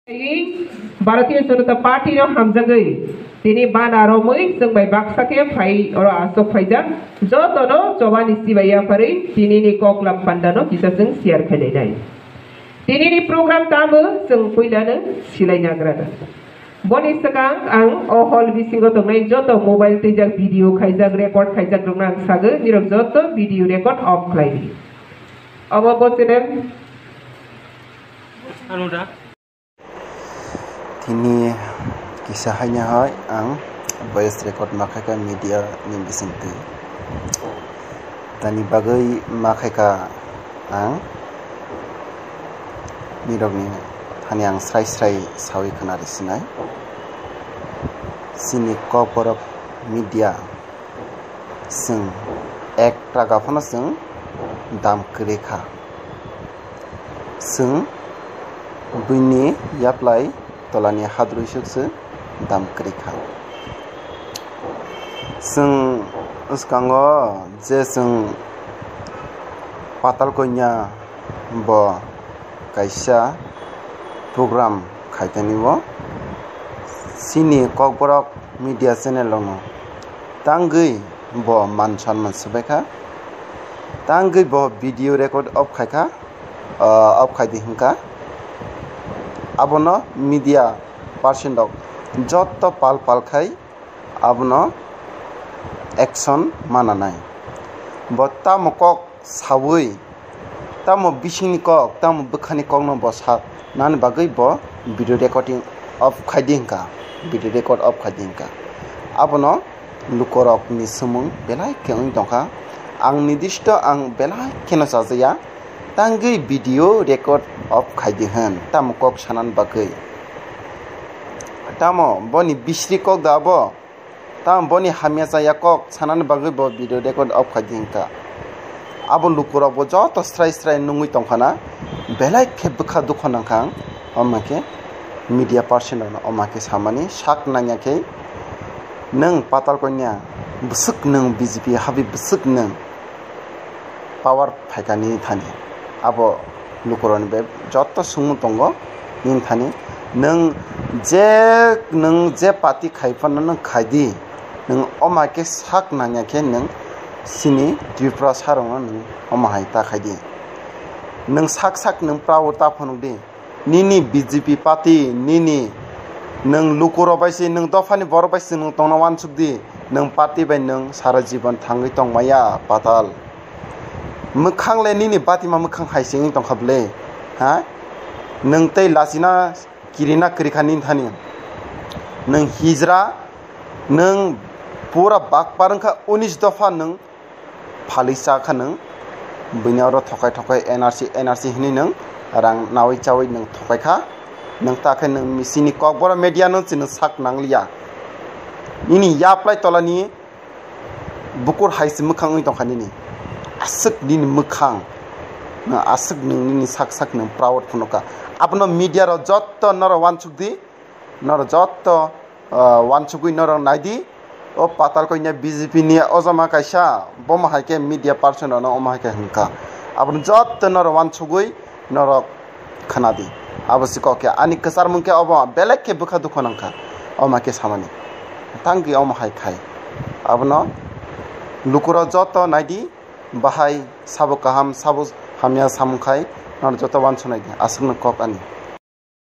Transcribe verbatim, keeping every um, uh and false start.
Bharatiya Janata party no हामजागै दिनै बानारमै जों bye बाक्साके phi और आसो फाइजा जतनो जवानी सिबाया फारै दिनैनि कक्लाम पान्डानो किसाजों शेयार खालायनाय दिनैनि प्रोग्राम तामो जों फैलानो सिलायनाग्रानो बनि सका आं अहल बिसिंगो दंनाय जत मोबाइल तेजाक भिडियो खाइजाक रेकर्ड खाइजाक दंना आं sago निरक Jat video record of खालायनि अब बचेनेम अनुदा Tini kisah hanya hai ang voice record makhwlai media ni bisingti. Tani bagai makhwlai ang nirok ni hani ang srai srai sawi khanari sinai. Sini corporate media sing ek pragafana sing dam kreka. Sing bini yaplai tolani hadru shukse dam krika sing uskango je sing patal kwina bo kaisa program khaitani bo sini kokborok media channel lono tangui bo man sanman subeka tangui bo video record of khaika of khaidi hingka abono media person dok joto pal pal khai abono action mananai botta mokok sawui tamo bisingni kok tamo bukhani kok no bosa nan bagai bo video recording of khaidingka video record of khaidingka abono lukorok ni sumung belai keung dongka ang nidishto ang belai keno sajaya tanggai video record of khaidihan tamo kok sanan bagai tamo boni bisri kok dabo tam boni hamya saya kok sanan bagai bo video record of khaidinka abo lukura bo joto strai strai nungui tongkhana belai khebkha dukhona khang amake media person na amake samani sak nanyake nang patal kwina busuk nang B J P habi busuk nang power phaikani thani abo lukuron be joto sumu tongo nin thani nang je nang je party khaifan nang khaidi nang oma ke sak nanya ke nang sini tripura sarong nang oma haita khaidi nang sak sak nang prawta phonuk de nini B J P party nini nang lukuro baisi nang dofani bor baisi nang tongna wan sukdi nang party bai nang sara jiban thangai tongmaya patal mukhang le nini batima mukhang haising tongkhable ha nang tei lasina kirina krikhanin thani nang hijra nang pura bakparangkha unis dofa nang phalisa khanang binauro thokai thokai N R C N R C hini nang rang nawi chawi nang thokai kha nang ta kha nang misini kokbora media nang chin sak nanglia nini yaplai tolani bukur haisi mukhang ui tongkhani ni asuk dini mukhang na asuk nini sak sak nang proud phunoka apno media ro jotto nor wansukdi nor jotto wansukui nor naidi o patal koina B J P ni ozama kaisa boma haike media person na oma haike hingka apno jotto nor wansugui nor khanadi abasiko ke ani kasar mungke obo belek ke bukha dukhanangka oma ke samani tangi oma hai khai apno lukura jotto naidi bahai sabo kaham sabo hamya samkhai nor joto wan sunai asung kok ani